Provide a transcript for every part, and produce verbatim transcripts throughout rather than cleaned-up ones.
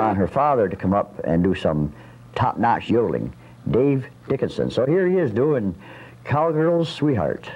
upon her father to come up and do some top-notch yodeling, Dave Dickinson. So here he is doing Cowgirl's Sweetheart.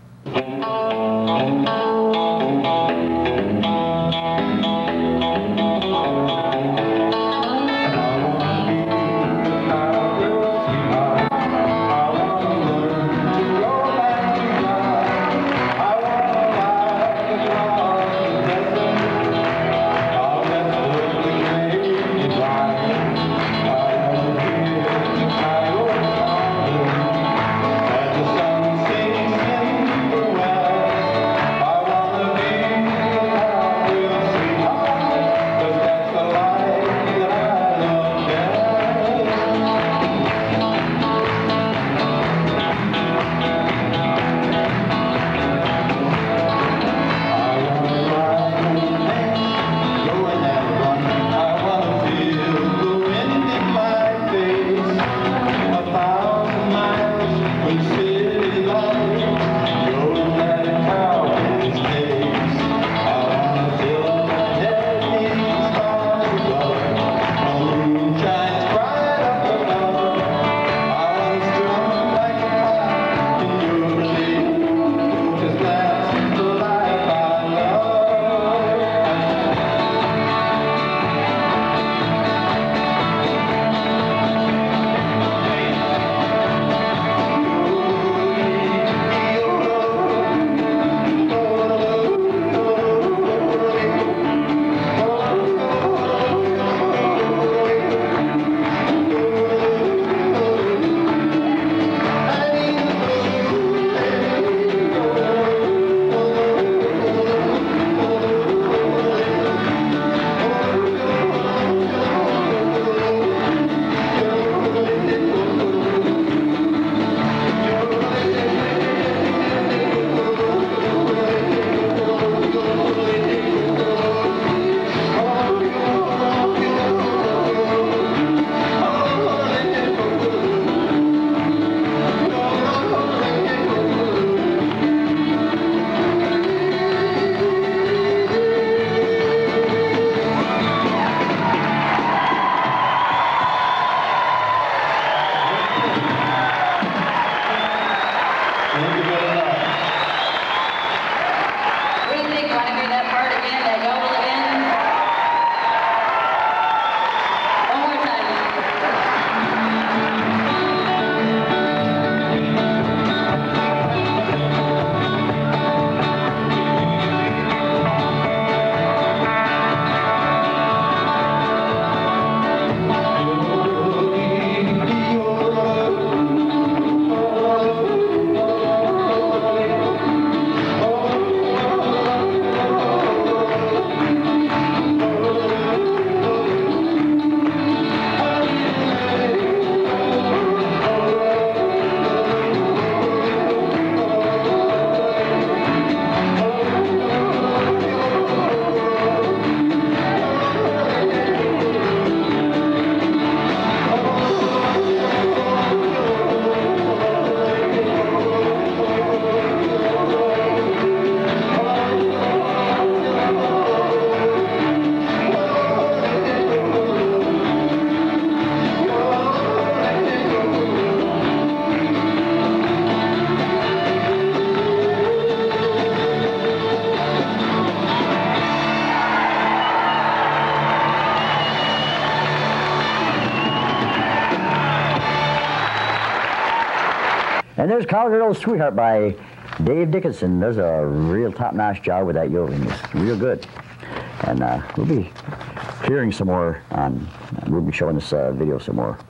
And there's Cowgirl's Sweetheart by Dave Dickinson. Does a real top-notch job with that yodeling. It's real good. And uh, we'll be hearing some more on, we'll be showing this uh, video some more.